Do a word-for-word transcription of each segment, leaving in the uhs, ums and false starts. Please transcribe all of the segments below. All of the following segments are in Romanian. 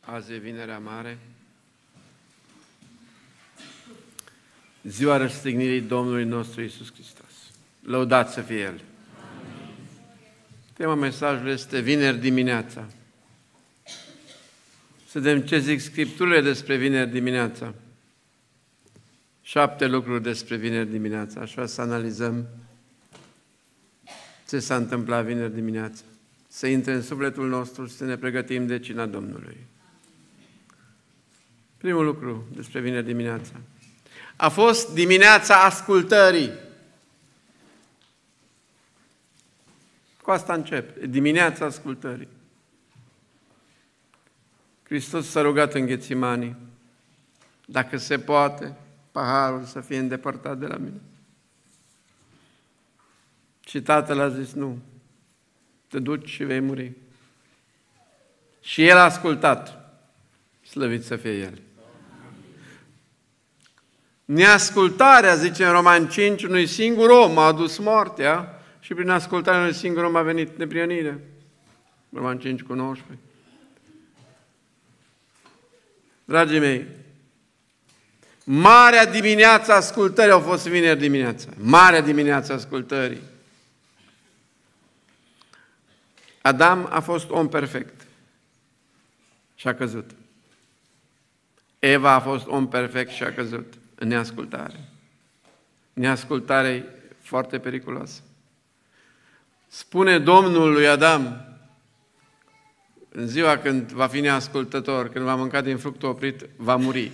Azi e Vinerea Mare, ziua răstignirii Domnului nostru Iisus Hristos. Lăudat să fie El! Amin. Tema mesajului este Vineri dimineața. Să vedem ce zic Scripturile despre Vineri dimineața. Șapte lucruri despre Vineri dimineața. Așa să analizăm ce s-a întâmplat Vineri dimineața. Să intre în sufletul nostru și să ne pregătim de cina Domnului. Primul lucru despre Vineri dimineața. A fost dimineața ascultării. Cu asta încep. Dimineața ascultării. Hristos s-a rugat în Ghețimani. Dacă se poate, paharul să fie îndepărtat de la mine. Și Tatăl a zis, nu, te duci și vei muri. Și El a ascultat. Slăvit să fie El. Neascultarea, zice în Romani cinci, unui singur om a adus moartea și prin ascultarea unui singur om a venit neprionirea. Romani cinci cu nouăsprezece. Dragii mei, marea dimineață ascultării au fost vineri dimineața. Marea dimineață ascultării. Adam a fost om perfect și a căzut. Eva a fost om perfect și a căzut în neascultare. Neascultarea e foarte periculoasă. Spune Domnul lui Adam, în ziua când va fi neascultător, când va mânca din fructul oprit, va muri.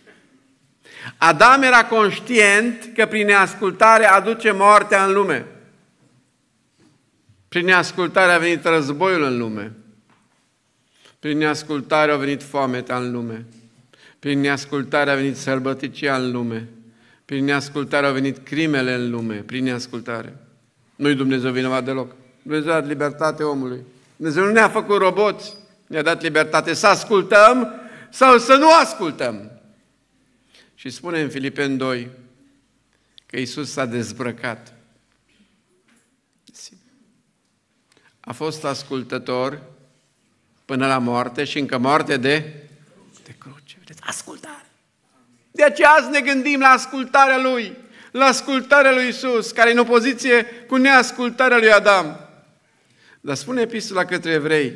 Adam era conștient că prin neascultare aduce moartea în lume. Prin neascultare a venit războiul în lume. Prin neascultare a venit foametea în lume. Prin neascultare a venit sălbăticia în lume. Prin neascultare au venit crimele în lume. Prin neascultare. Nu-i Dumnezeu vinovat deloc. Dumnezeu a dat libertate omului. Dumnezeu nu ne-a făcut roboți. Ne-a dat libertate să ascultăm sau să nu ascultăm. Și spune în Filipeni doi că Iisus s-a dezbrăcat. A fost ascultător până la moarte și încă moarte de, de cruce. Vedeți? Ascultare. De aceea azi ne gândim la ascultarea Lui, la ascultarea Lui Iisus, care e în opoziție cu neascultarea Lui Adam. Dar spune Epistola către Evrei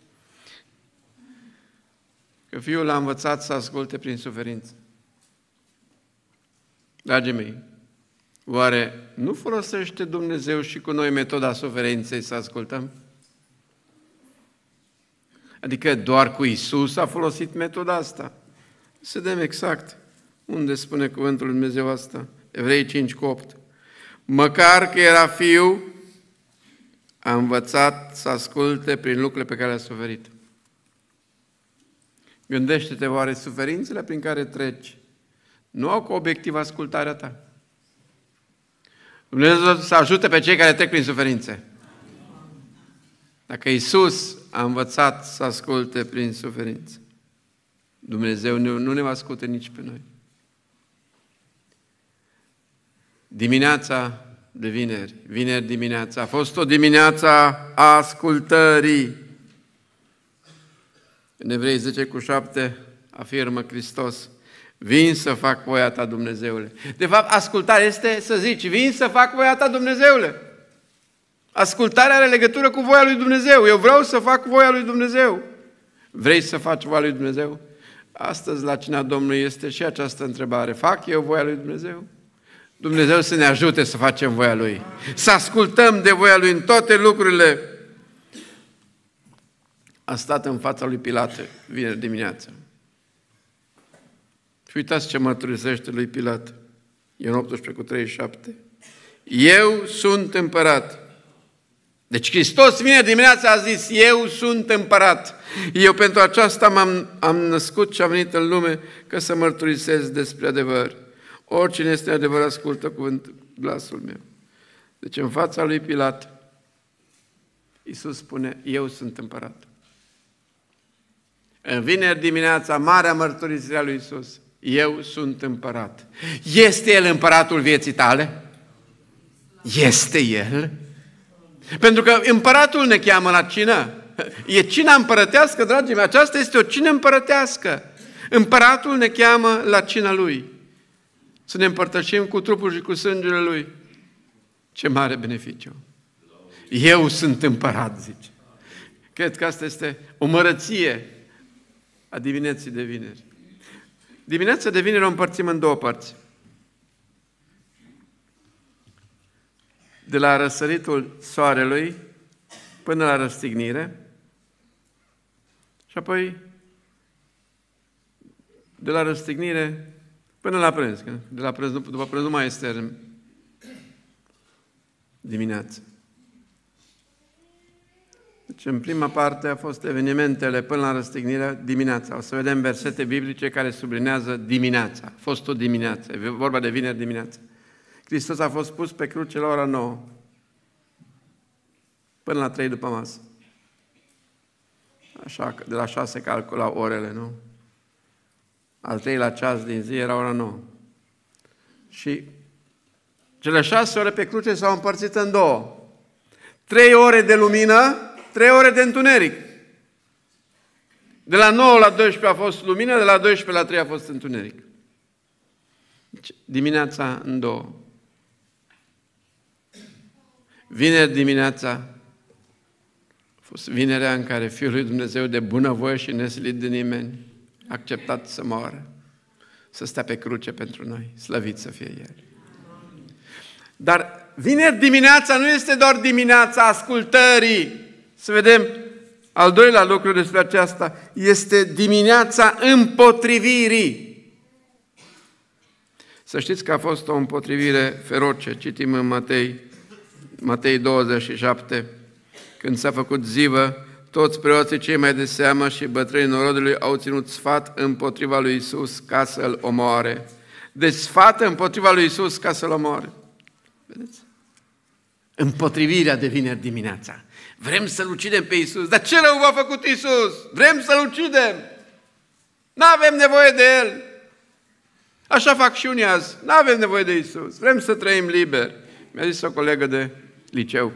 că Fiul l-a învățat să asculte prin suferință. Dragii mei, oare nu folosește Dumnezeu și cu noi metoda suferinței să ascultăm? Adică doar cu Iisus a folosit metoda asta. Să vedem exact unde spune cuvântul lui Dumnezeu asta. Evrei cinci cu opt. Măcar că era Fiu, a învățat să asculte prin lucrurile pe care le-a suferit. Gândește-te, oare suferințele prin care treci nu au ca obiectiv ascultarea ta? Dumnezeu să ajute pe cei care trec prin suferințe. Dacă Iisus a învățat să asculte prin suferință, Dumnezeu nu ne va asculte nici pe noi. Dimineața de vineri, vineri dimineața, a fost o dimineață a ascultării. În Evrei zece cu șapte afirmă Hristos, vin să fac voia ta, Dumnezeule. De fapt, ascultarea este să zici, vin să fac voia ta, Dumnezeule. Ascultarea are legătură cu voia lui Dumnezeu. Eu vreau să fac voia lui Dumnezeu. Vrei să faci voia lui Dumnezeu? Astăzi, la cina Domnului, este și această întrebare. Fac eu voia lui Dumnezeu? Dumnezeu să ne ajute să facem voia Lui. Să ascultăm de voia Lui în toate lucrurile. A stat în fața lui Pilat vineri dimineață. Și uitați ce mărturisește lui Pilat. Ioan optsprezece cu treizeci și șapte. Eu sunt împărat. Deci Hristos vine dimineața a zis, eu sunt împărat. Eu pentru aceasta m-am am născut și am venit în lume ca să mărturisesc despre adevăr. Oricine este adevăr ascultă cuvântul, glasul meu. Deci în fața lui Pilat, Iisus spune, eu sunt împărat. În vineri dimineața, marea mărturisire a lui Iisus, eu sunt împărat. Este El împăratul vieții tale? Este El? Pentru că împăratul ne cheamă la cină. E cina împărătească, dragii mei, aceasta este o cină împărătească. Împăratul ne cheamă la cina Lui. Să ne împărtășim cu trupul și cu sângele Lui. Ce mare beneficiu! Eu sunt împărat, zice. Cred că asta este o mărăție a dimineții de vineri. Dimineața de vineri o împărțim în două părți. De la răsăritul soarelui până la răstignire și apoi de la răstignire până la prânz. De la prânz, după prânz nu mai este dimineața. Deci în prima parte a fost evenimentele până la răstignire dimineața. O să vedem versete biblice care sublinează dimineața. A fost o dimineață, e vorba de vineri dimineața. Hristos a fost pus pe cruce la ora nouă, până la trei după masă. Așa, de la șase calcula orele, nu? Al treilea ceas din zi era ora nouă. Și cele șase ore pe cruce s-au împărțit în două. Trei ore de lumină, trei ore de întuneric. De la nouă la doisprezece a fost lumină, de la doisprezece la trei a fost întuneric. Deci, dimineața în două. Vineri dimineața a fost vinerea în care Fiul lui Dumnezeu de bunăvoie și nesilit de nimeni a acceptat să moară, să stea pe cruce pentru noi. Slăvit să fie El. Dar vineri dimineața nu este doar dimineața ascultării. Să vedem al doilea lucru despre aceasta. Este dimineața împotrivirii. Să știți că a fost o împotrivire feroce. Citim în Matei, Matei douăzeci și șapte, când s-a făcut zivă, toți preoții cei mai de seamă și bătrânii norodului au ținut sfat împotriva lui Iisus ca să-L omoare. Deci sfat împotriva lui Iisus ca să-L omoare. Vedeți? Împotrivirea de vineri dimineața. Vrem să-L ucidem pe Iisus. Dar ce rău v-a făcut Iisus? Vrem să-L ucidem. N-avem nevoie de El. Așa fac și unii azi. N-avem nevoie de Iisus. Vrem să trăim liber. Mi-a zis o colegă de liceu.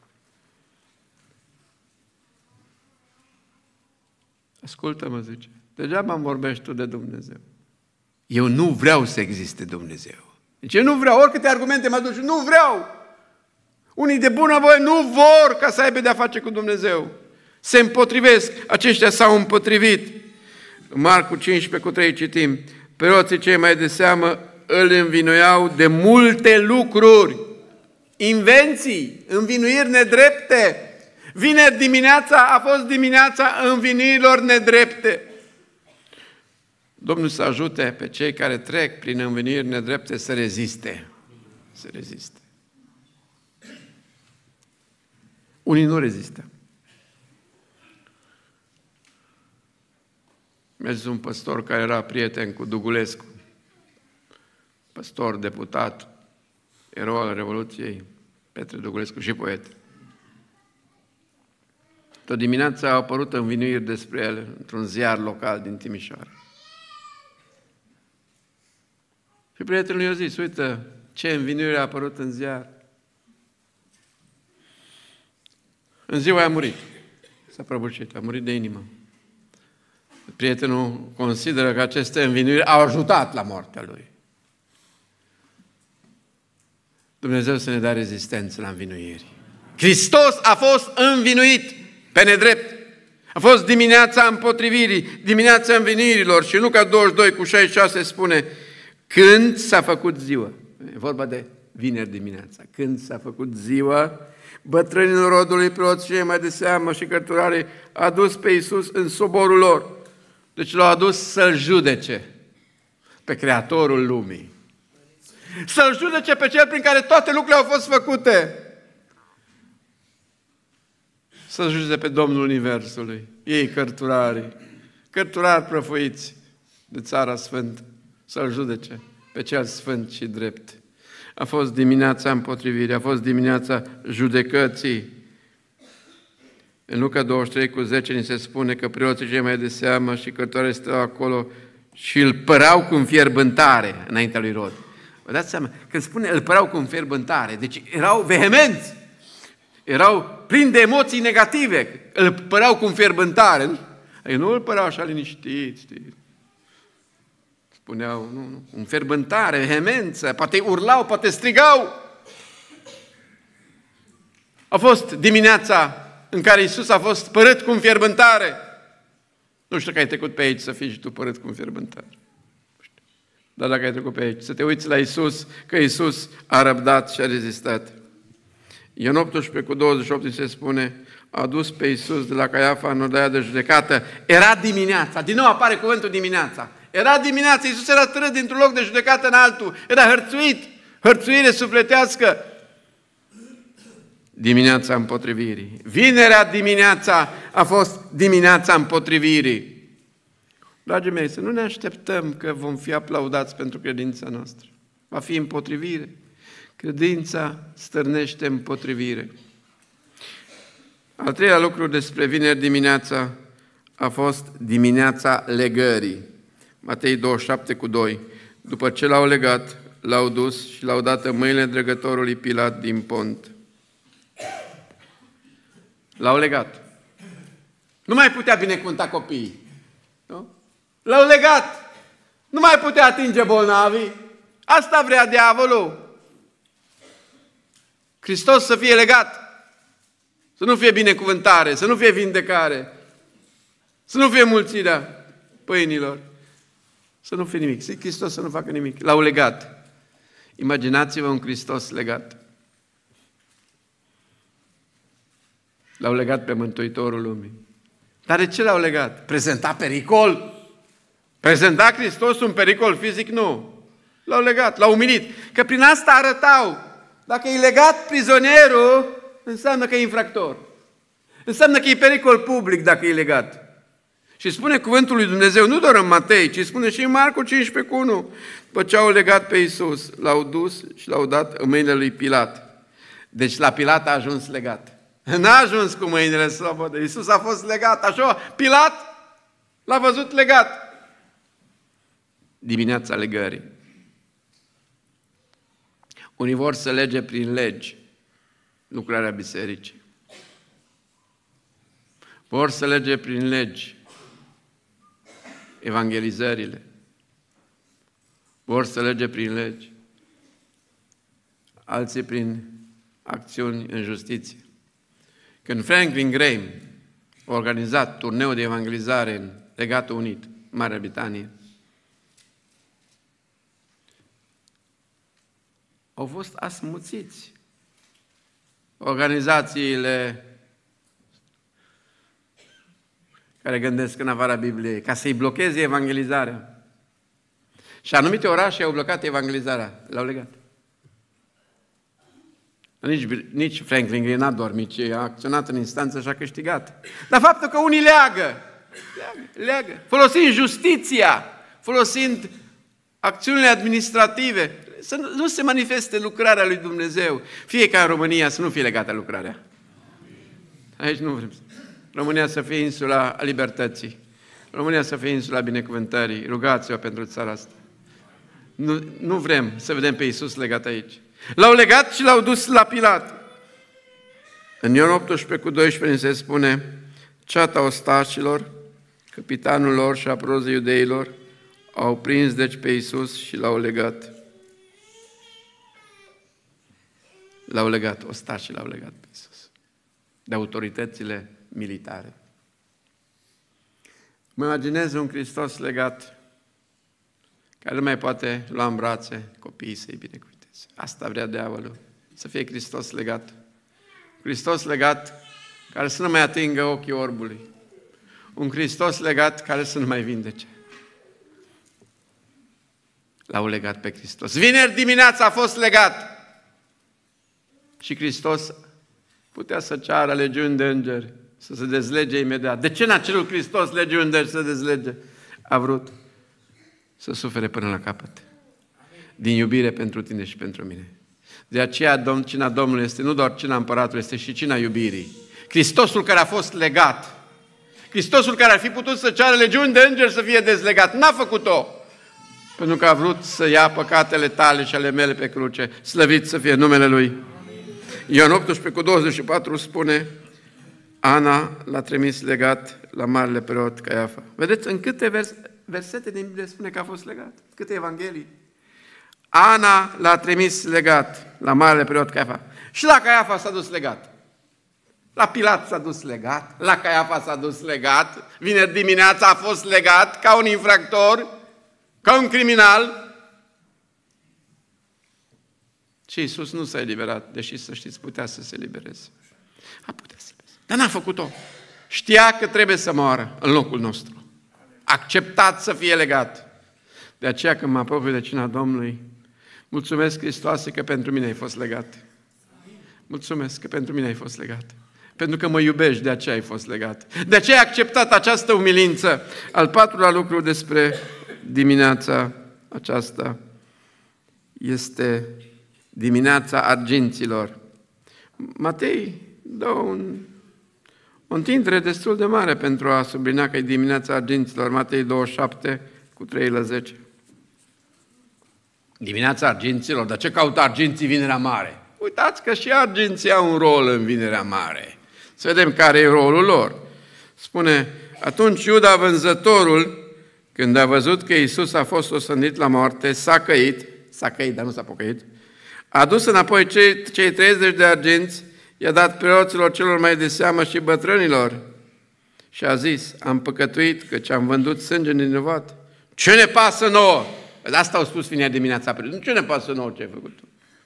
Ascultă-mă, zice, degeaba îmi vorbești tu de Dumnezeu. Eu nu vreau să existe Dumnezeu. Deci eu nu vreau, oricâte argumente mă duci, nu vreau. Unii de bunăvoie nu vor ca să aibă de-a face cu Dumnezeu. Se împotrivesc, aceștia s-au împotrivit. În Marcu cincisprezece cu trei citim, preoții cei mai de seamă îl învinuiau de multe lucruri, invenții, învinuiri nedrepte. Vineri dimineața a fost dimineața învinuirilor nedrepte. Domnul să ajute pe cei care trec prin învinuiri nedrepte să reziste. Să reziste. Unii nu rezistă. Mi-a zis un păstor care era prieten cu Dugulescu, păstor, deputat, erou al Revoluției, Petre Dugulescu și poet. Tot dimineața au apărut învinuiri despre el într-un ziar local din Timișoara. Și prietenul i-a zis, uite ce învinuire a apărut în ziar. În ziua a murit. S-a prăbușit, a murit de inimă. Prietenul consideră că aceste învinuiri au ajutat la moartea lui. Dumnezeu să ne dea rezistență la învinuiri. Hristos a fost învinuit pe nedrept. A fost dimineața împotrivirii, dimineața învinuirilor și Luca douăzeci și doi cu șaizeci și șase spune când s-a făcut ziua. E vorba de vineri dimineața. Când s-a făcut ziua, bătrânii norodului, preoți cei mai de seamă și cărturarii a dus pe Iisus în soborul lor. Deci l-au adus să-L judece pe Creatorul lumii. Să-L judece pe Cel prin care toate lucrurile au fost făcute. Să-L judece pe Domnul Universului. Ei cărturarii, cărturari prăfuiți de Țara Sfântă. Să-L judece pe Cel Sfânt și drept. A fost dimineața împotrivirii, a fost dimineața judecății. În Luca douăzeci și trei cu zece ni se spune că preoții cei mai de seamă și cărturarii stau acolo și îl părau cu înfierbântare înaintea lui Irod. Vă dați seama? Când spune îl părau cu înfierbântare, deci erau vehemenți. Erau plini de emoții negative, îl păreau cu înfierbântare. Ei nu îl păreau așa liniștit, știi? Spuneau, nu, nu, înfierbântare, vehemență, poate urlau, poate strigau. A fost dimineața în care Iisus a fost părât cu înfierbântare. Nu știu că ai trecut pe aici să fii și tu părât cu înfierbântare. Dar dacă ai trecut pe aici, să te uiți la Iisus, că Iisus a răbdat și a rezistat. Ioan optsprezece cu douăzeci și opt se spune, a adus pe Iisus de la Caiafa în odaia de judecată. Era dimineața, din nou apare cuvântul dimineața. Era dimineața, Iisus era târât dintr-un loc de judecată în altul, era hărțuit, hărțuire sufletească. Dimineața împotrivirii. Vinerea dimineața a fost dimineața împotrivirii. Dragii mei, să nu ne așteptăm că vom fi aplaudați pentru credința noastră. Va fi împotrivire. Credința stârnește împotrivire. Al treilea lucru despre vineri dimineața a fost dimineața legării. Matei douăzeci și șapte cu doi. După ce l-au legat, l-au dus și l-au dat în mâinile dregătorului Pilat din Pont. L-au legat. Nu mai putea binecuvânta copiii. Nu? L-au legat. Nu mai putea atinge bolnavii. Asta vrea diavolul. Hristos să fie legat. Să nu fie binecuvântare, să nu fie vindecare, să nu fie mulțirea pâinilor, să nu fie nimic. Hristos să nu facă nimic. L-au legat. Imaginați-vă un Hristos legat. L-au legat pe Mântuitorul lumii. Dar de ce l-au legat? Prezenta pericol? Prezenta Hristos un pericol fizic? Nu. L-au legat, l-au umilit. Că prin asta arătau. Dacă e legat prizonierul, înseamnă că e infractor. Înseamnă că e pericol public dacă e legat. Și spune cuvântul lui Dumnezeu, nu doar în Matei, ci spune și în Marcu cincisprezece cu unu. După ce au legat pe Iisus, l-au dus și l-au dat în mâinile lui Pilat. Deci la Pilat a ajuns legat. N-a ajuns cu mâinile slobode. Iisus a fost legat. Așa, Pilat l-a văzut legat. Dimineața legării. Unii vor să lege prin legi lucrarea bisericii. Vor să lege prin legi evangelizările. Vor să lege prin legi. Alții prin acțiuni în justiție. Când Franklin Graham a organizat turneul de evangelizare în Regatul Unit, Marea Britanie, au fost asmuțiți organizațiile care gândesc în afara Bibliei, ca să-i blocheze evangelizarea. Și anumite orașe au blocat evangelizarea, l-au legat. Nici, nici Franklin Graham n-a dormit, ci a acționat în instanță și a câștigat. Dar faptul că unii leagă, leagă, leagă, folosind justiția, folosind acțiunile administrative, să nu, nu se manifeste lucrarea lui Dumnezeu. Fie ca în România să nu fie legată lucrarea. Aici nu vrem. România să fie insula libertății. România să fie insula binecuvântării. Rugați-vă pentru țara asta. Nu, nu vrem să vedem pe Iisus legat aici. L-au legat și l-au dus la Pilat. În Ioan optsprezece cu doisprezece se spune, ceata ostașilor, capitanul lor și aprozii iudeilor au prins deci pe Iisus și l-au legat. L-au legat, ostașii l-au legat pe Iisus. De autoritățile militare. Mă imaginez un Hristos legat, care nu mai poate lua în brațe copiii să-i binecuvânteze. Asta vrea diavolul, să fie Hristos legat. Hristos legat care să nu mai atingă ochii orbului. Un Hristos legat care să nu mai vindece. L-au legat pe Hristos. Vineri dimineața a fost legat. Și Hristos putea să ceară legiuni de îngeri să se dezlege imediat. De ce n-a cerut Hristos legiuni de îngeri să se dezlege? A vrut să sufere până la capăt. Din iubire pentru tine și pentru mine. De aceea cina Domnului este nu doar cina împăratului, este și cina iubirii. Hristosul care a fost legat, Hristosul care ar fi putut să ceară legiuni de îngeri să fie dezlegat, n-a făcut-o. Pentru că a vrut să ia păcatele tale și ale mele pe cruce. Slăvit să fie numele Lui. Ioan optsprezece cu douăzeci și patru spune, Ana l-a trimis legat la marele preot Caiafa. Vedeți, în câte vers versete din Biblie spune că a fost legat? Câte evanghelii? Ana l-a trimis legat la marele preot Caiafa. Și la Caiafa s-a dus legat. La Pilat s-a dus legat, la Caiafa s-a dus legat, vineri dimineața a fost legat ca un infractor, ca un criminal. Și Iisus nu s-a eliberat, deși, să știți, putea să se elibereze. A putea să se elibereze. Dar n-a făcut-o. Știa că trebuie să moară în locul nostru. Acceptat să fie legat. De aceea când mă apropii de cina Domnului, mulțumesc, Hristoase, că pentru mine ai fost legat. Mulțumesc că pentru mine ai fost legat. Pentru că mă iubești, de aceea ai fost legat. De aceea ai acceptat această umilință. Al patrulea lucru despre dimineața aceasta este dimineața arginților. Matei dă un, o întindere destul de mare pentru a sublinia că e dimineața arginților. Matei douăzeci și șapte cu trei la zece. Dimineața arginților, dar ce caută arginții vinerea mare? Uitați că și arginții au un rol în vinerea mare. Să vedem care e rolul lor. Spune, atunci Iuda vânzătorul, când a văzut că Iisus a fost osândit la moarte, s-a căit, s-a căit, dar nu s-a pocăit, a dus înapoi cei, cei treizeci de arginți, i-a dat preoților celor mai de seamă și bătrânilor și a zis, am păcătuit căci am vândut sânge nevinovat. Ce ne pasă nouă? Asta au spus vineri dimineața. Nu ce ne pasă nouă ce ai făcut tu?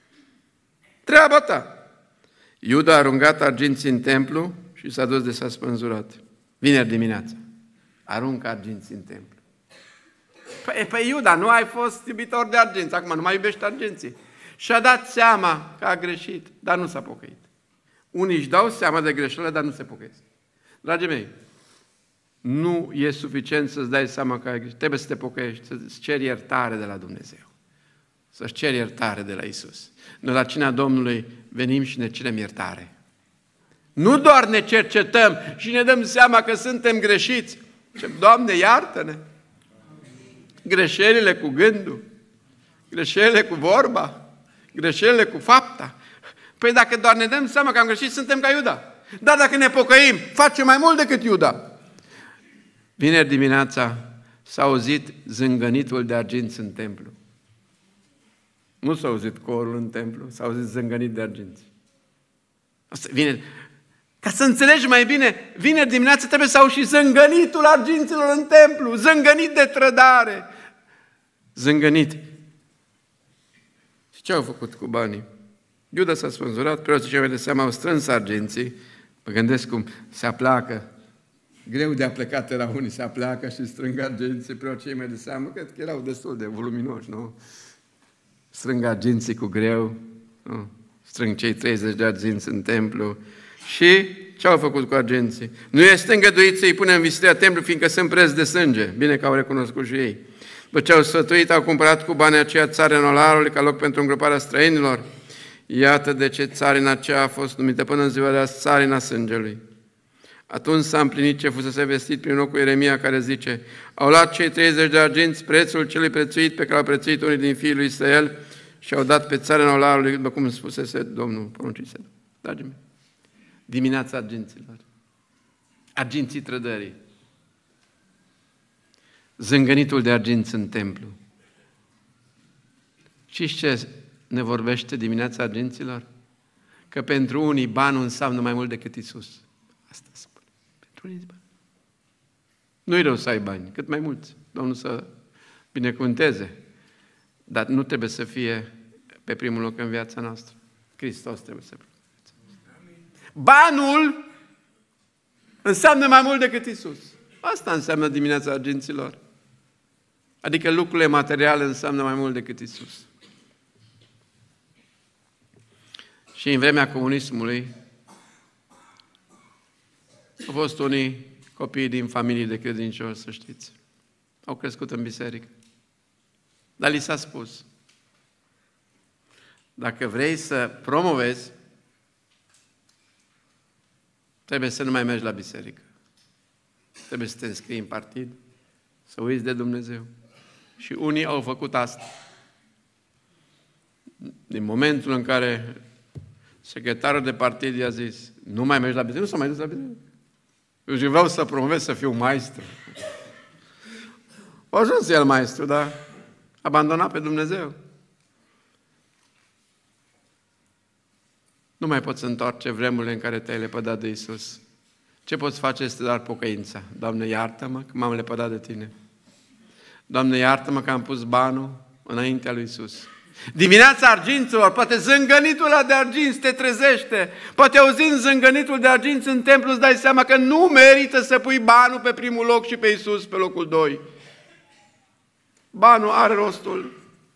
Treaba ta. Iuda a aruncat arginții în templu și s-a dus de s-a spânzurat. Vineri dimineața. Aruncă arginții în templu. Păi, păi Iuda, nu ai fost iubitor de arginți, acum nu mai iubești arginții. Și-a dat seama că a greșit, dar nu s-a pocăit. Unii își dau seama de greșeală, dar nu se pocăiesc. Dragii mei, nu e suficient să-ți dai seama că ai greșit. Trebuie să te pocăiești, să-ți ceri iertare de la Dumnezeu. Să-ți ceri iertare de la Iisus. Noi la cina Domnului venim și ne cerem iertare. Nu doar ne cercetăm și ne dăm seama că suntem greșiți. Doamne, iartă-ne! Greșelile cu gândul, greșelile cu vorba, greșelile cu fapta. Păi dacă doar ne dăm seama că am greșit, suntem ca Iuda. Dar dacă ne pocăim, facem mai mult decât Iuda. Vineri dimineața s-a auzit zângănitul de arginți în templu. Nu s-a auzit corul în templu, s-a auzit zângănit de arginți. Vineri. Ca să înțelegi mai bine, vineri dimineața trebuie să auzi și zângănitul arginților în templu, zângănit de trădare. Zângănit. Și ce au făcut cu banii? Iuda s-a spânzurat, preoții cei mai de seamă au strâns arginții. Mă gândesc cum se apleacă. Greu de aplecat era unii, se apleacă și strâng arginții, preoții cei mai de seamă, cred că erau destul de voluminoși, nu? Strâng arginții cu greu, nu? Strâng cei treizeci de arginți în templu. Și ce au făcut cu arginții? Nu este îngăduit să-i punem în vizitarea templului, fiindcă sunt preț de sânge. Bine că au recunoscut și ei. După ce au sfătuit, au cumpărat cu banii aceia țarina Nolarului ca loc pentru îngroparea străinilor. Iată de ce țarina aceea a fost numită până în ziua de azi țarina sângelui. Atunci s-a împlinit ce fusese vestit prin locul Ieremia, care zice, au luat cei treizeci de arginți prețul celui prețuit pe care l-au prețuit unii din fiii lui Israel și au dat pe țarina Nolarului, după cum spusese Domnul, poruncise. Dragii mei, dimineața arginților, arginții trădării, zângănitul de arginți în templu. Știți ce ne vorbește dimineața arginților? Că pentru unii banul înseamnă mai mult decât Iisus. Asta spune. Pentru unii bani. Nu-i rău să ai bani, cât mai mulți. Domnul să binecuvânteze. Dar nu trebuie să fie pe primul loc în viața noastră. Hristos trebuie să fie. Banul înseamnă mai mult decât Iisus. Asta înseamnă dimineața arginților. Adică lucrurile materiale înseamnă mai mult decât Iisus. Și în vremea comunismului au fost unii copii din familii de credincioși, să știți. Au crescut în biserică. Dar li s-a spus, dacă vrei să promovezi, trebuie să nu mai mergi la biserică. Trebuie să te înscrii în partid, să uiți de Dumnezeu. Și unii au făcut asta. Din momentul în care secretarul de partid i-a zis, nu mai mergi la biserică? Nu s-a mai dus la biserică. Eu zic, vreau să promovez să fiu maestru. A ajuns el maestru, dar a abandonat pe Dumnezeu. Nu mai poți întoarce vremurile în care te-ai lepădat de Iisus. Ce poți face este doar pocăința. Doamne, iartă-mă că m-am lepădat de Tine. Doamne, iartă-mă că am pus banul înaintea lui Iisus. Dimineața arginților, poate zângănitul ăla de arginți te trezește. Poate auzind zângănitul de arginți în templu îți dai seama că nu merită să pui banul pe primul loc și pe Iisus pe locul doi. Banul are rostul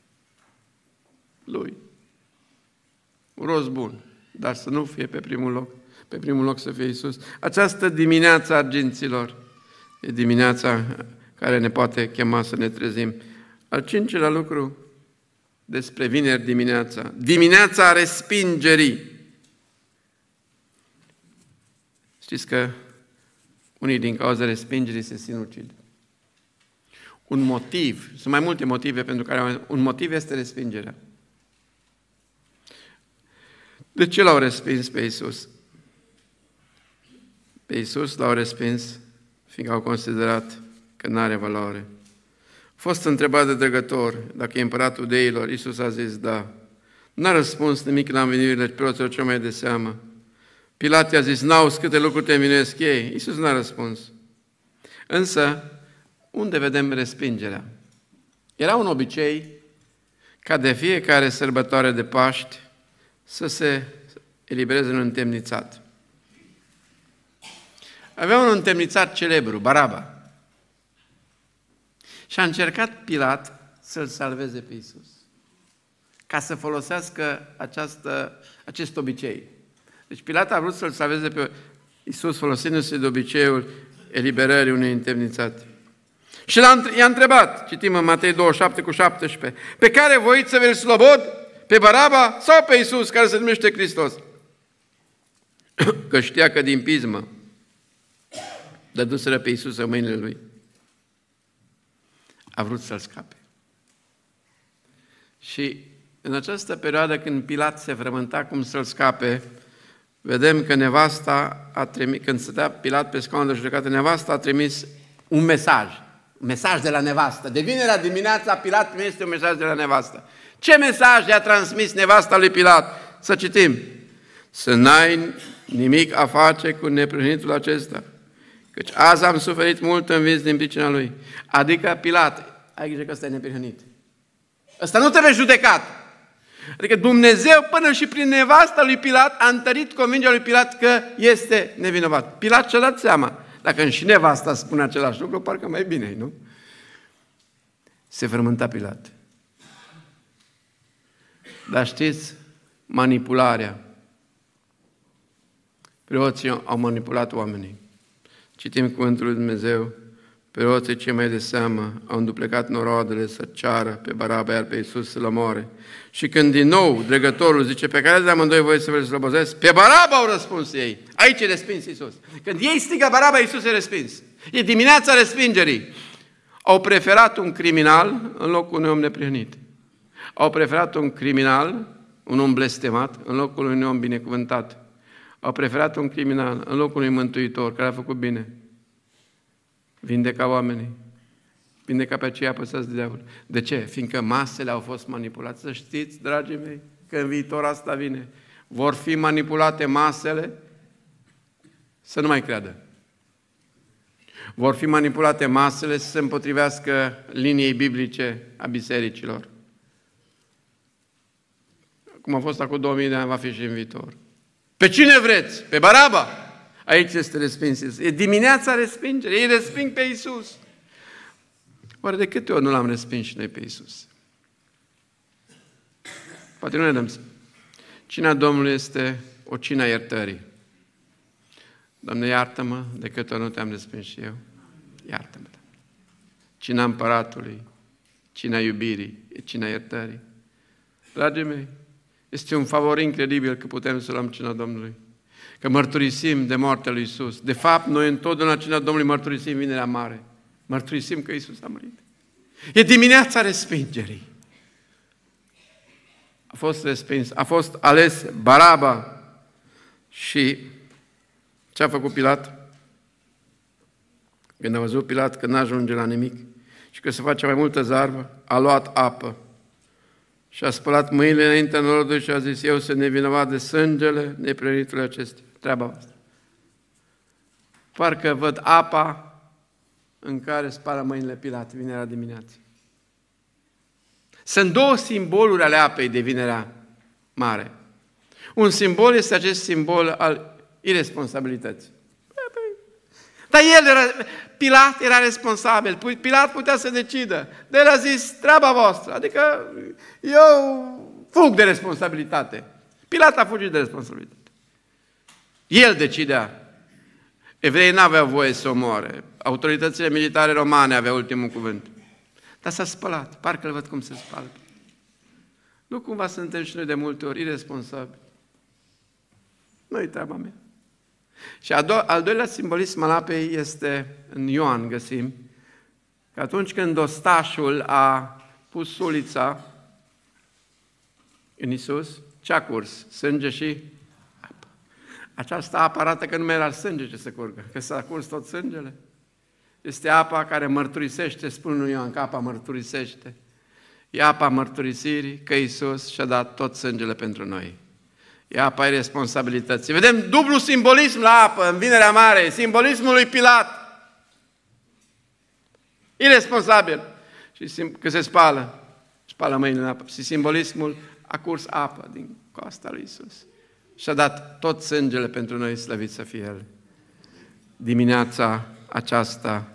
lui. Un rost bun, dar să nu fie pe primul loc. Pe primul loc să fie Iisus. Această dimineață arginților e dimineața care ne poate chema să ne trezim. Al cincilea lucru despre vineri dimineața. Dimineața respingerii. Știți că unii din cauza respingerii se sinucid. Un motiv, sunt mai multe motive pentru care un motiv este respingerea. De ce l-au respins pe Iisus? Pe Iisus l-au respins fiindcă au considerat că nu are valoare. A fost întrebat de dregător dacă e împăratul deilor. Iisus a zis da. N-a răspuns nimic la învinuirile preoților cel mai de seamă. Pilat i-a zis, n-auzi câte lucruri te învinuiesc ei. Iisus n-a răspuns. Însă, unde vedem respingerea? Era un obicei ca de fiecare sărbătoare de Paști să se elibereze un întemnițat. Avea un întemnițat celebru, Baraba. Și a încercat Pilat să-l salveze pe Iisus, ca să folosească această, acest obicei. Deci Pilat a vrut să-l salveze pe Iisus folosindu-se de obiceiul eliberării unui întemnițat. Și i-a întrebat, citim în Matei douăzeci și șapte cu șaptesprezece, pe care voiți să vi-l slobod? Pe Baraba sau pe Iisus, care se numește Hristos? Că știa că din pismă dăduseră pe Iisus în mâinile lui. A vrut să-l scape. Și în această perioadă când Pilat se frământa cum să-l scape, vedem că nevasta a trimis, când stătea Pilat pe scaunul de judecată, nevasta a trimis un mesaj. Un mesaj de la nevastă. De vinerea dimineața, Pilat primește un mesaj de la nevastă. Ce mesaj i-a transmis nevasta lui Pilat? Să citim. Să n-ai nimic a face cu neprihănitul acesta, căci azi am suferit mult în vis din pricina lui. Adică Pilat, ai grijă că ăsta e neprihănit. Ăsta nu trebuie judecat. Adică Dumnezeu până și prin nevasta lui Pilat a întărit convingerea lui Pilat că este nevinovat. Pilat și-a dat seama. Dacă și nevasta spune același lucru, parcă mai bine, nu? Se frământa Pilat. Dar știți, manipularea. Preoții au manipulat oamenii. Citim cuvântul lui Dumnezeu, preoții cei mai de seamă au înduplecat noroadele să ceară pe Baraba, iar pe Iisus să-l omoare. Și când din nou dregătorul zice, pe care de amândoi voi să vă slobozesc, pe Baraba au răspuns ei. Aici e respins Iisus. Când ei strigă Baraba, Iisus e respins. E dimineața respingerii. Au preferat un criminal în locul unui om neprihănit. Au preferat un criminal, un om blestemat, în locul unui om binecuvântat. Au preferat un criminal în locul unui mântuitor care a făcut bine. Vindeca oamenii. Vindeca pe aceia apăsați de diavol. De ce? Fiindcă masele au fost manipulate. Să știți, dragii mei, că în viitor asta vine. Vor fi manipulate masele să nu mai creadă. Vor fi manipulate masele să se împotrivească liniei biblice a bisericilor. Cum a fost acum două mii de ani, va fi și în viitor. Pe cine vreți? Pe Baraba? Aici este respins Iisus. E dimineața respingere. Ei resping pe Iisus. Oare de câte ori nu l-am respins și noi pe Iisus? Poate nu ne dăm seama. Cina Domnului este o cină iertării. Doamne, iartă-mă de câte ori nu te-am respins și eu. Iartă-mă. Cina Împăratului, cina iubirii, e cina iertării. Dragii mei, este un favor incredibil că putem să luăm cina Domnului. Că mărturisim de moartea lui Iisus. De fapt, noi întotdeauna cina Domnului mărturisim vinerea mare. Mărturisim că Iisus a murit. E dimineața respingerii. A fost respins, a fost ales Baraba Și ce a făcut Pilat? Când a văzut Pilat că n-ajunge la nimic și că se face mai multă zarvă, a luat apă și a spălat mâinile înaintea norodului și a zis: eu sunt nevinovat de sângele neprihănitului acestea. Treaba voastră. Parcă văd apa în care spală mâinile Pilat vinerea dimineață. Sunt două simboluri ale apei de vinerea mare. Un simbol este acest simbol al irresponsabilității. Dar el era, Pilat era responsabil, Pilat putea să decidă. De el a zis: treaba voastră, adică eu fug de responsabilitate. Pilat a fugit de responsabilitate. El decidea. Evreii n-aveau voie să omoare. Autoritățile militare romane aveau ultimul cuvânt. Dar s-a spălat. Parcă îl văd cum se spală. Nu cumva suntem și noi de multe ori irresponsabili? Nu-i treaba mea. Și al doilea simbolism al apei este, în Ioan găsim, că atunci când ostașul a pus sulița în Iisus, ce a curs? Sânge și apă. Această apă arată că nu mai era sânge ce se curgă, că s-a curs tot sângele. Este apa care mărturisește, spune lui Ioan, că apa mărturisește. E apa mărturisirii că Iisus și-a dat tot sângele pentru noi. E apa responsabilității. Vedem dublu simbolism la apă în Vinerea Mare, simbolismul lui Pilat. Irresponsabil. Și că se spală, spală mâinile în apă. Și simbolismul a curs apă din coasta lui Iisus. Și-a dat tot sângele pentru noi, slăvit să fie El. Dimineața aceasta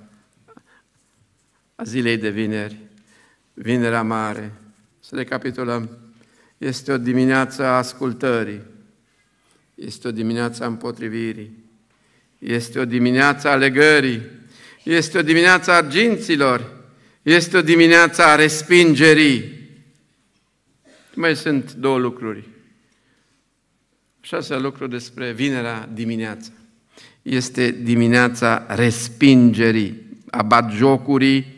a zilei de vineri, Vinerea Mare, să recapitulăm, este o dimineață a ascultării, este o dimineață a împotrivirii, este o dimineață a legării, este o dimineață a arginților, este o dimineață a respingerii. Mai sunt două lucruri. Șase lucruri despre vinerea dimineața. Este dimineața respingerii, a batjocurii.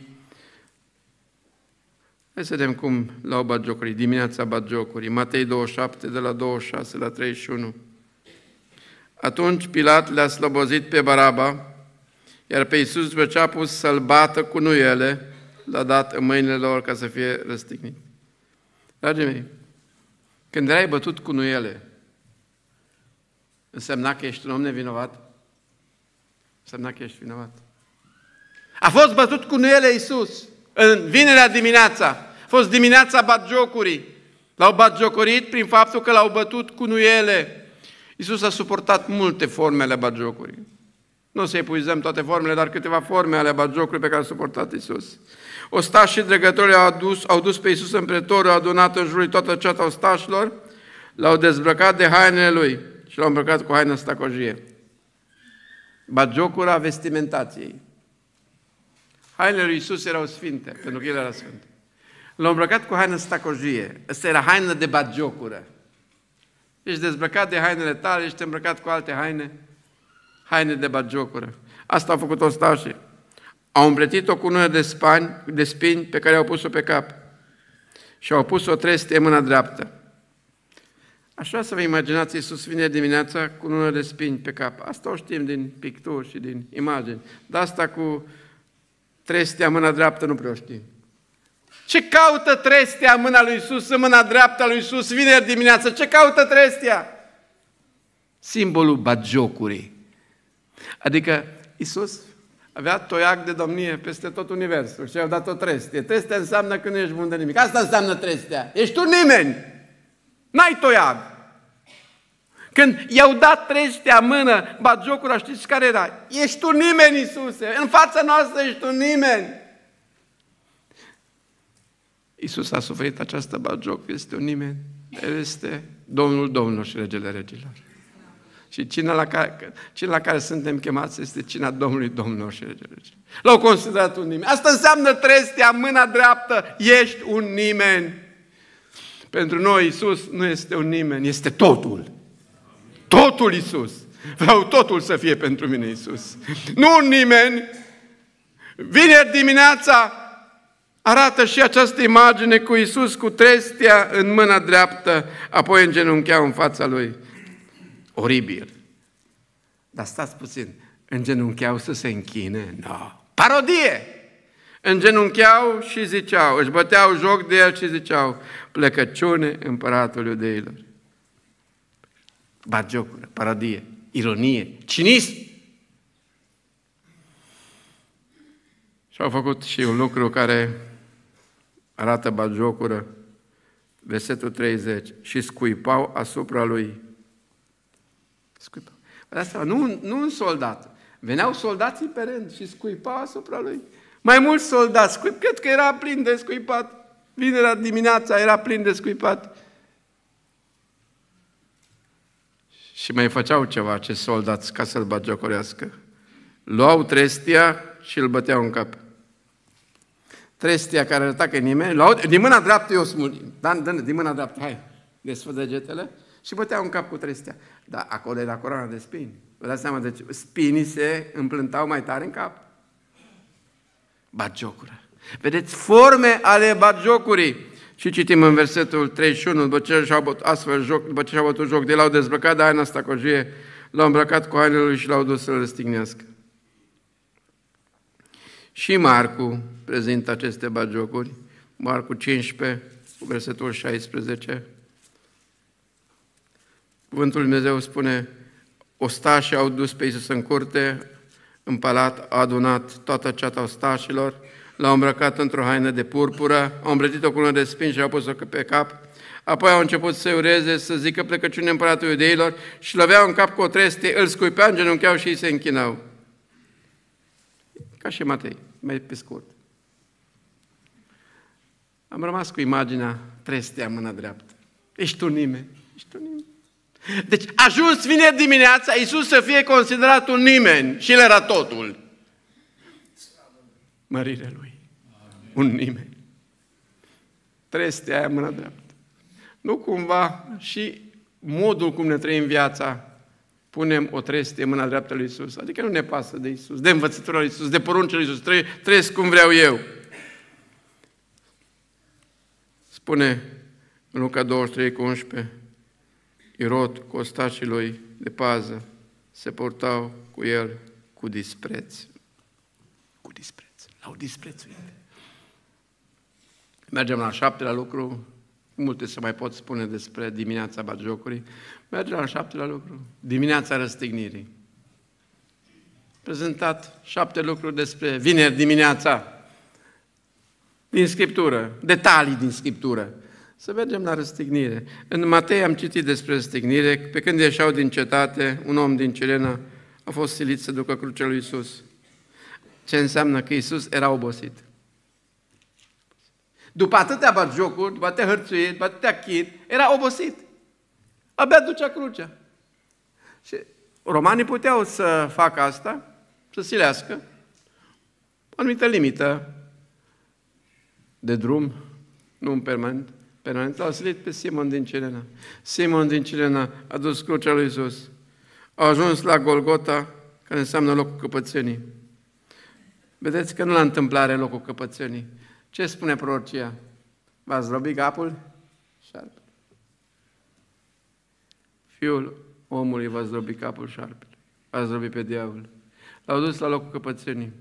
Hai să vedem cum la batjocurii, dimineața batjocurii. Matei douăzeci și șapte, de la douăzeci și șase la treizeci și unu. Atunci Pilat le-a slobozit pe Baraba, iar pe Iisus, după ce a pus să-l bată cu nuiele, l-a dat în mâinile lor ca să fie răstignit. Dragii mei, când erai bătut cu nuiele, însemna că ești un om nevinovat? Însemna că ești vinovat. A fost bătut cu nuiele Iisus în vinerea dimineața. A fost dimineața batjocurii. L-au batjocorit prin faptul că l-au bătut cu nuiele. Iisus a suportat multe forme ale batjocurii. Nu o să epuizăm toate formele, dar câteva forme ale batjocurii pe care a suportat Iisus. Ostașii dregătorii au, adus, au dus pe Iisus în pretoriu, au adunat în jurul toată ceata ostașilor, l-au dezbrăcat de hainele lui și l-au îmbrăcat cu haină stacojie. Batjocura vestimentației. Hainele lui Iisus erau sfinte, pentru că El era sfânt. L-au îmbrăcat cu haină stacojie. Asta era haină de batjocură. Ești dezbrăcat de hainele tale, ești îmbrăcat cu alte haine, haine de batjocură. Asta au făcut ostașii. Au împletit-o cu nuie de, spani, de spini pe care au pus-o pe cap și au pus o trestie în mâna dreaptă. Așa să vă imaginați, Iisus vine dimineața cu nuie de spini pe cap. Asta o știm din picturi și din imagini. Dar asta cu trestia în mâna dreaptă nu prea o știm. Ce caută trestia în mâna lui Iisus, în mâna dreaptă a lui Iisus, vineri dimineață? Ce caută trestia? Simbolul batjocurii. Adică Iisus avea toiac de domnie peste tot universul și i-au dat o trestie. Trestia înseamnă că nu ești bun de nimic. Asta înseamnă trestia. Ești tu nimeni. N-ai toiac. Când i-au dat trestia în mână, batjocura, știți care era? Ești tu nimeni, Iisuse. În fața noastră ești tu nimeni. Iisus a suferit această batjoc, este un nimeni. El este Domnul Domnilor și Regele Regilor. Și cina la care, cina la care suntem chemați este cina Domnului Domnilor și Regele Regilor. L-au considerat un nimeni. Asta înseamnă trestia, mâna dreaptă, ești un nimeni. Pentru noi Iisus nu este un nimeni, este totul. Totul Iisus. Vreau totul să fie pentru mine Iisus. Nu un nimeni. Vineri dimineața arată și această imagine cu Iisus cu trestia în mâna dreaptă, apoi îngenuncheau în fața Lui. Oribil. Dar stați puțin, îngenuncheau să se închine? Nu. No. Parodie! Îngenuncheau și ziceau, își băteau joc de el și ziceau, plecăciune împăratul iudeilor. Batjocură, parodie, ironie, cinism. Și au făcut și un lucru care arată batjocură, versetul treizeci, și scuipau asupra lui. Scuipau. Asta, nu, nu un soldat. Veneau soldații pe rând și scuipau asupra lui. Mai mulți soldați, scuip, cred că era plin de scuipat. Vinerea dimineața era plin de scuipat. Și mai făceau ceva acești soldați ca să-l batjocorească. Luau trestia și îl băteau în cap. Trestia care arăta că nimeni, luau, din mâna dreaptă eu smul, Dan, Dan, din mâna dreaptă, hai, desfă degetele, și băteau în cap cu trestia. Dar acolo era coroana de spini. Vă dați seama, deci spinii se împlântau mai tare în cap. Batjocură. Vedeți, forme ale batjocurii. Și citim în versetul treizeci și unu, după ce și-au bătut astfel joc, după ce și-au bătut joc de el, l-au dezbrăcat de haina stacojie, l-au îmbrăcat cu hainele lui și l-au dus să-l răstignească. Și Marcu prezintă aceste batjocuri, Marcu cincisprezece, versetul șaisprezece. Cuvântul Lui Dumnezeu spune, ostașii au dus pe Iisus în curte, în palat, a adunat toată ceata ostașilor, l-au îmbrăcat într-o haină de purpură, au îmbrătit-o cu una de spini și au pus-o pe cap, apoi au început să-i ureze, să zică plecăciune împăratul iudeilor și l-aveau în cap cu o trestie, îl scuipeau, îngenuncheau și îi se închinau. Ca și Matei, mai pe scurt. Am rămas cu imaginea trestia în mâna dreaptă. Ești un nimeni, ești un nimeni. Deci a ajuns vineri dimineața Iisus să fie considerat un nimeni și el era totul. Mărirea Lui. Un nimeni. Trestia aia în mâna dreaptă. Nu cumva și modul cum ne trăim viața, punem o trestie în mâna dreaptă lui Iisus. Adică nu ne pasă de Iisus, de învățătura lui Iisus, de poruncile lui Iisus. Trăi, trăiesc cum vreau eu. Spune în Luca douăzeci și trei cu unsprezece, Irod cu ostașii lui de pază se purtau cu el cu dispreț. Cu dispreț. L-au disprețuit. Mergem la al șaptelea lucru. Multe se mai pot spune despre dimineața batjocurii. Mergem la al șaptelea lucru. Dimineața răstignirii. Prezentat șapte lucruri despre vineri dimineața. Din Scriptură. Detalii din Scriptură. Să mergem la răstignire. În Matei am citit despre răstignire. Pe când ieșeau din cetate, un om din Cirena a fost silit să ducă crucea lui Iisus. Ce înseamnă că Iisus era obosit. După atâtea batjocuri, după atâtea hărțuiri, după atâtea chin, era obosit. Abia ducea crucea. Și romanii puteau să facă asta, să silească o anumită limită de drum, nu în permanent. Permanent l-au silit pe Simon din Cirena. Simon din Cirena a dus crucea lui Iisus. Au ajuns la Golgota, care înseamnă locul căpățânii. Vedeți că nu la întâmplare locul căpățânii. Ce spune prorocia? V-ați zdrobit capul? Șarpe. Fiul omului va zdrobi capul șarpele. Va zdrobi pe diavol. L-au dus la locul căpățânii.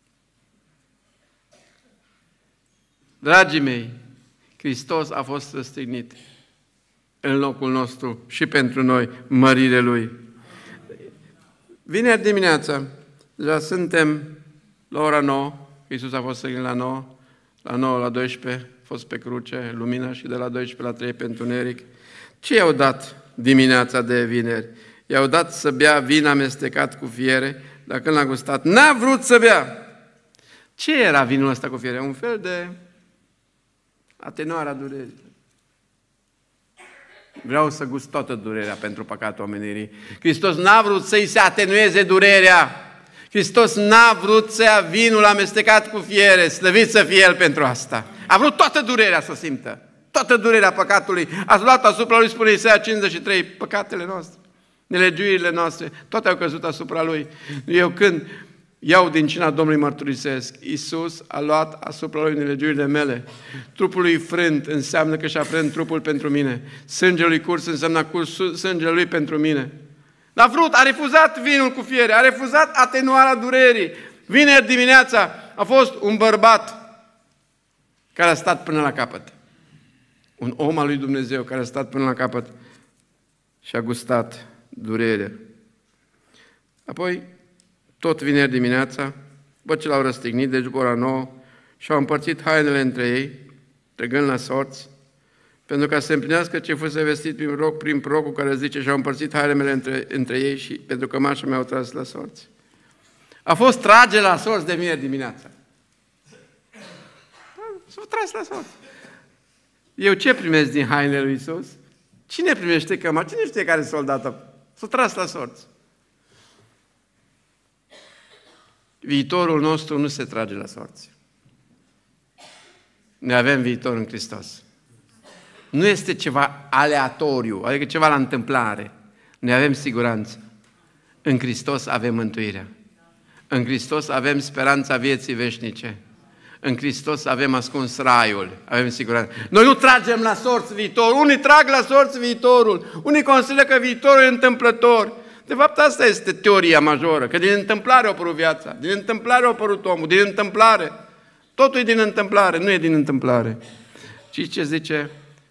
Dragii mei, Hristos a fost răstignit în locul nostru și pentru noi, mărire Lui. Vineri dimineața, deja suntem la ora nouă, Iisus a fost răstignit la nouă, la nouă la doisprezece, a fost pe cruce, lumină, și de la doisprezece la trei pe întuneric. Ce i-au dat dimineața de vineri? I-au dat să bea vin amestecat cu fiere, dar când l-a gustat, n-a vrut să bea. Ce era vinul ăsta cu fiere? Un fel de atenuarea durerii. Vreau să gust toată durerea pentru păcatul omenirii. Hristos n-a vrut să-i se atenueze durerea. Hristos n-a vrut să ia vinul amestecat cu fiere, slăvit să fie El pentru asta. A vrut toată durerea să o simtă. Toată durerea păcatului. Ați luat asupra Lui, spune Isaia cincizeci și trei, păcatele noastre, nelegiuirile noastre, toate au căzut asupra Lui. Eu când iau din cina Domnului mărturisesc, Iisus a luat asupra Lui nelegiuirile mele. Trupul Lui frânt înseamnă că și-a frânt trupul pentru mine. Sângele Lui curs înseamnă curs sângele Lui pentru mine. A vrut, a refuzat vinul cu fiere, a refuzat atenuarea durerii. Vineri dimineața a fost un bărbat care a stat până la capăt. Un om al lui Dumnezeu care a stat până la capăt și a gustat durerea. Apoi, tot vineri dimineața, după ce l-au răstignit, deci după ora nouă, și-au împărțit hainele între ei, tregând la sorți, pentru ca să se împlinească ce fusese vestit prin proroc, prin prorocul care zice, și-au împărțit hainele mele între, între ei și pentru că cămașa mi-au tras la sorți. A fost trage la sorți de vineri dimineața. S-au tras la sorți. Eu ce primesc din hainele lui Iisus? Cine primește cămașa? Cine știe care soldat? S-au tras la sorți. Viitorul nostru nu se trage la sorți. Noi avem viitor în Hristos. Nu este ceva aleatoriu, adică ceva la întâmplare. Noi avem siguranță. În Hristos avem mântuirea. În Hristos avem speranța vieții veșnice. În Hristos avem ascuns raiul, avem siguranță. Noi nu tragem la sorți viitorul, unii trag la sorți viitorul, unii consideră că viitorul e întâmplător. De fapt, asta este teoria majoră, că din întâmplare a apărut viața, din întâmplare a apărut omul, din întâmplare. Totul e din întâmplare, nu e din întâmplare. Ci ce zice?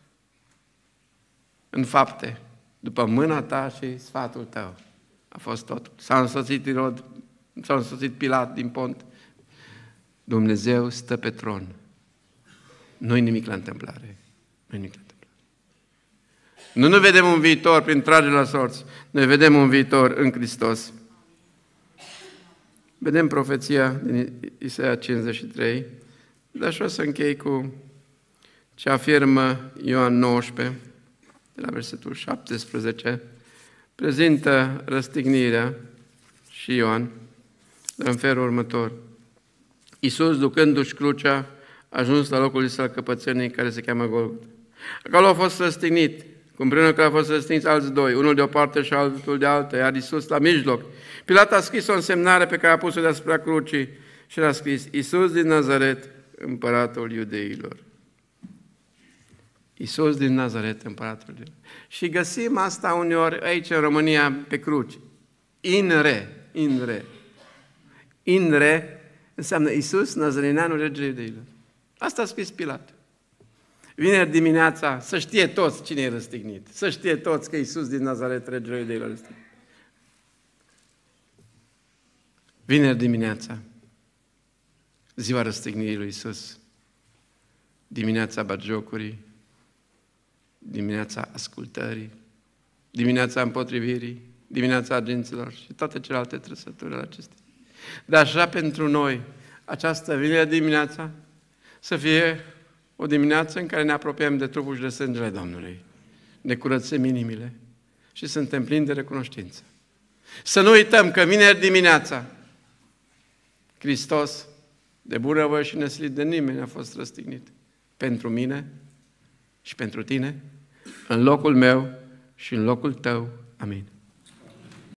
În fapte, după mâna ta și sfatul tău, a fost totul. S-a însoțit Irod, s-a însoțit Pilat din Pont. Dumnezeu stă pe tron. Nu-i nimic la întâmplare. Nu-i nimic la întâmplare. Nu nu vedem un viitor prin trage la sorți. Noi vedem un viitor în Hristos. Vedem profeția din Isaia cincizeci și trei, dar și o să închei cu ce afirmă Ioan nouăsprezece, de la versetul șaptesprezece, prezintă răstignirea și Ioan în felul următor. Iisus, ducându-și crucea, a ajuns la locul său al căpățânii, care se cheamă Golgota. Acolo a fost răstignit, cu împreună că au fost răstigniți alți doi, unul de o parte și altul de altă, iar Iisus la mijloc. Pilat a scris o însemnare pe care a pus-o deasupra crucii și a scris: Iisus din Nazaret, împăratul iudeilor. Iisus din Nazaret, împăratul iudeilor. Și găsim asta uneori aici în România pe cruci. In re, in re. In re înseamnă Iisus, Nazareneanul, regele iudeilor. Asta a scris Pilat. Vineri dimineața, să știe toți cine e răstignit. Să știe toți că Iisus din Nazaret, regele iudeilor, este. Vineri dimineața, ziua răstignirii lui Iisus, dimineața batjocurii, dimineața ascultării, dimineața împotrivirii, dimineața agenților și toate celelalte trăsături ale acestea. Dar așa pentru noi, această vineri dimineața să fie o dimineață în care ne apropiem de trupul și de sângele Domnului, ne curățăm inimile și suntem plini de recunoștință. Să nu uităm că vineri dimineața Hristos, de bunăvoie și nesilit de nimeni, a fost răstignit pentru mine și pentru tine, în locul meu și în locul tău. Amin.